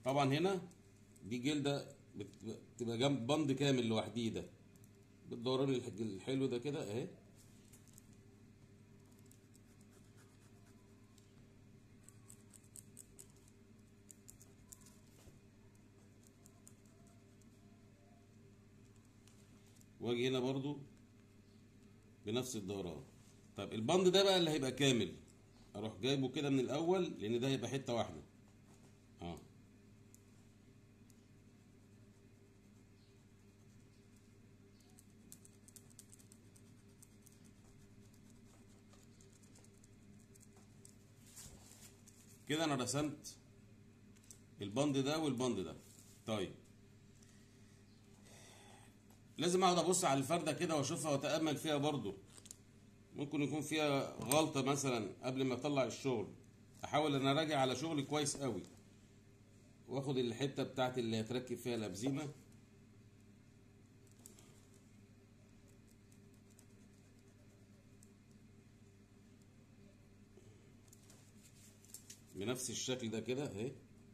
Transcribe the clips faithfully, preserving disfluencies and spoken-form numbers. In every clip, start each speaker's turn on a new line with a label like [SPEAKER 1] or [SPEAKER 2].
[SPEAKER 1] طبعا هنا دي جلده بتبقى جنب بند كامل لوحديه، ده بالدوران الحلو ده كده اهي. واجي هنا برضو بنفس الدوران. طب البند ده بقى اللي هيبقى كامل، اروح جايبه كده من الاول لان ده هيبقى حته واحده اه. كده انا رسمت البند ده والبند ده. طيب لازم اقعد ابص على الفرده كده واشوفها واتامل فيها برضو، ممكن يكون فيها غلطه مثلا قبل ما اطلع الشغل. احاول ان اراجع على شغلي كويس قوي، واخد الحته بتاعت اللي هتركب فيها الابزيمه بنفس الشكل ده كده اهي.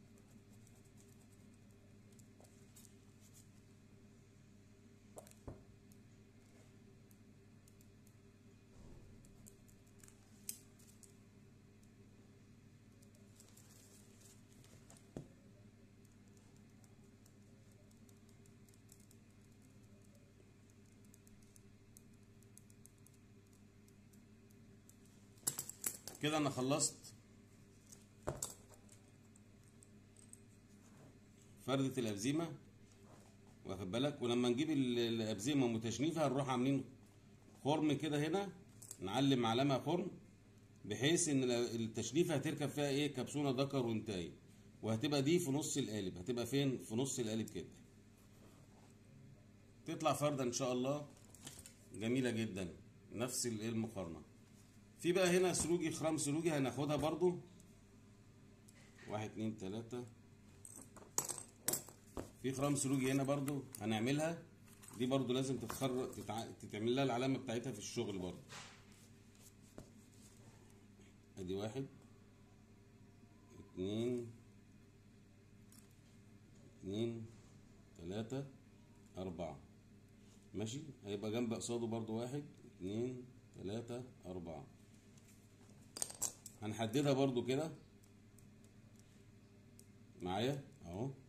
[SPEAKER 1] كده انا خلصت فردة الابزيمة، واخد بالك. ولما نجيب الابزيمة متشنيفة هنروح عاملين خرم كده هنا، نعلم علامة خرم بحيث ان التشنيفة هتركب فيها ايه كبسونة ذكر وانتاي، وهتبقى دي في نص القالب. هتبقى فين؟ في نص القالب كده. تطلع فردة ان شاء الله جميلة جدا، نفس المقارنة. في بقى هنا سروجي، خرام سروجي هناخدها برضو، واحد اتنين تلاتة. في خرام سروجي هنا برضو هنعملها، دي برضو لازم تتخرج تتع... تتعمل لها العلامة بتاعتها في الشغل برضو. ادي واحد اتنين اتنين تلاتة اربعة، ماشي. هيبقى جنب قصاده برضو واحد اتنين تلاتة اربعة. هنحددها برضو كده معايا اهو.